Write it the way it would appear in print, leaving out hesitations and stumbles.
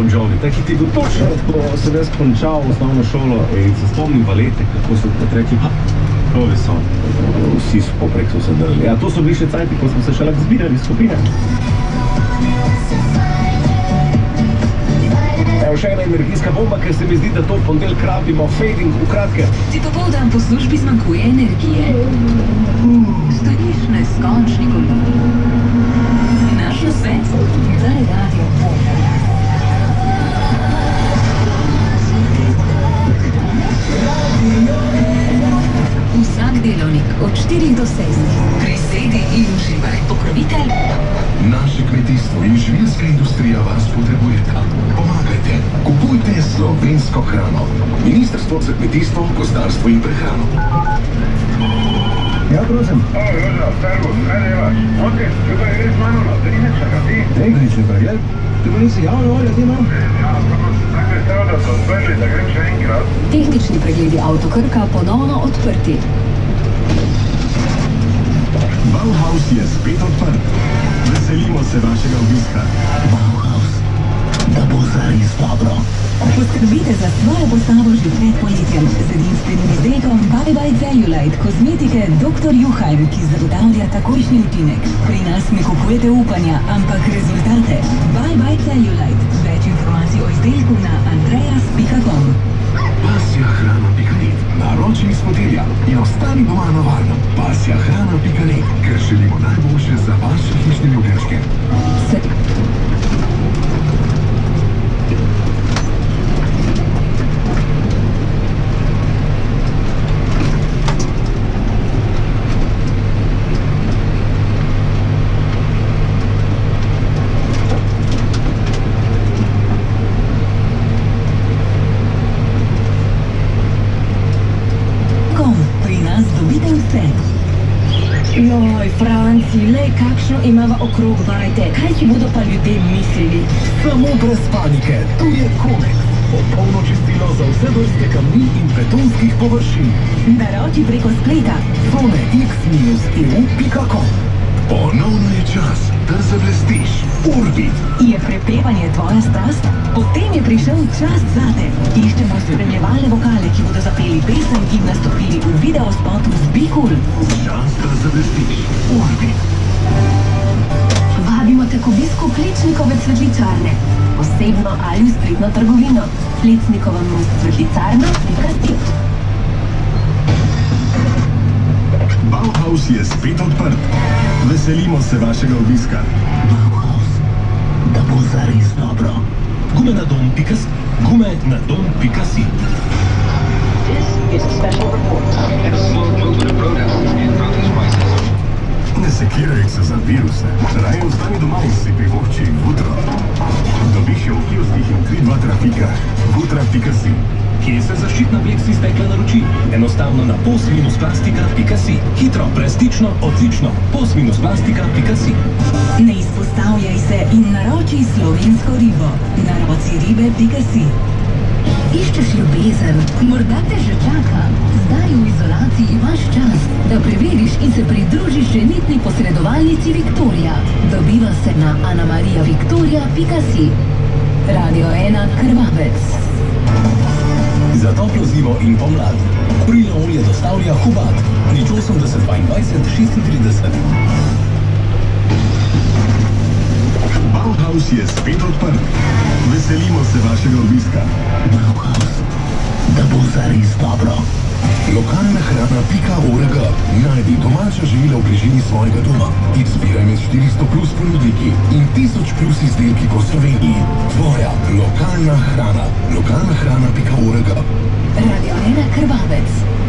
Bon Jovi. Tak je ti bil točno, ko sem jaz končal osnovno šolo in se spomnim valete, kako so kot reči, pravi so. Vsi so poprek so se drli. Ja, to so bili še cajti, ko smo se še lahko zbirali skupine. Evo še ena energijska bomba, ker se mi zdi, da to v ponedeljek rabimo. Fading, v kratke. Ti popoldan po službi zmanjkuje energije. Stojiš neskončni kolon. Naš nasvet? Daj radio Vogel. Vsak delovnik od 4 do 6. Prisedi in uživaj. Pokrovitelj. Naše kmetijstvo in živilska industrija vas potrebujeta. Pomagajte, kupujte slovensko hrano. Ministrstvo za kmetijstvo, gozdarstvo in prehrano. Ja, prosim. Joža, servus, kaj delaš? Okej, tukaj je res mano na tehničnega, ti? Tehnični pregled? Ti pa nisi javno volja, ti imam? Ja, tako je stav, da so odprli, da grem še enkrat. Tehnični pregledi avtokrka ponovno odprti. Bauhaus je spet odprt. Veselimo se vašega obiska. Bauhaus, da bo zares dobro. Poskrbite za svojo postavo že pred poletjem z edinstvenim izdelkom Bye Bye Cellulite kozmetike Dr. Juhajm, ki zagotavlja takojšnji učinek. Pri nas ne kupujete upanja, ampak rezultate. Bye Bye Cellulite. Več informacij o izdelku na andreas.com. Pasjahrana.net. Naroči iz fotelja in ostani doma na varno. Pasjahrana.net, ker želimo najboljše za vaše hišne ljubljenčke. Joj, Franci, lej, kakšno imava okrog vajte. Kaj si bodo pa ljudje mislili? Samo brez panike, tu je Komek. Popolno čistilo za vse vrste kamnin in betonskih površin. Naroči preko spleta. Fonex-eu.com. Ponovno je čas, da zablestiš. Urbit. Je prepevanje tvoja strast? Potem je prišel čas zate. Iščemo spremljevalne vokale, ki bodo zapeli pesem in nastopili v videospotu z Be Cool. Čas, da zablestiš. Urbit. Vabimo te k obisku Plečnikove cvetličarne. Osebno ali v spletno trgovino. Plecnikova most cvetlicarna.si. Bauhaus je spet odprt. Veselimo se vašega obiska. Bauhaus, da bo zares dobro. Gume na dom.si. Gume na dom.si. Ne sekiraj se za viruse. Raje ostani doma in si privošči Vutro. Dobiš jo v kioskih in 3-2 trafikah. Vutra.si. Kje se zaščitna pleksi stekla naroči? Enostavno na pos-plastika.si. Hitro, brezstično, odlično. pos-plastika.si. Ne izpostavljaj se in naroči slovensko ribo. Narociribe.si. Iščeš ljubezen, morda te že čaka. Zdaj v izolaciji vaš čas, da preveriš in se pridružiš ženitni posredovalnici Viktorija. Dobiva se na anamarijaviktorija.si. Radio 1 Krvavec. Za toplo zimo in pomlad. Kurilno olje dostavlja Hubat. Nič 80 22 36. Bauhaus je spet odprt. Veselimo se vašega obiska. Bauhaus, da bo zares dobro. Lokalna hrana.org. Najdi domača živila v bližini svojega doma. Izbiraj med 400 plus ponudniki in 1000 plus izdelki po Sloveniji. Tvoja lokalna hrana. Lokalna hrana.org. Radio 1 Krvavec.